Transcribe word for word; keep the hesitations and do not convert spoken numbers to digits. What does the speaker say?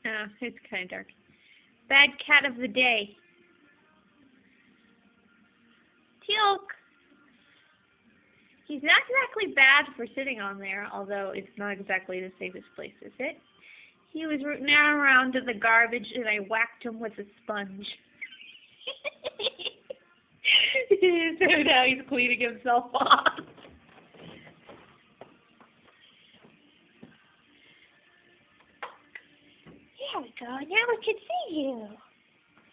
Oh, it's kind of dark. Bad cat of the day. Teal'c. He's not exactly bad for sitting on there, although it's not exactly the safest place to sit. He was rooting around in the garbage, and I whacked him with a sponge. So now he's cleaning himself off. There we go. Now we can see you.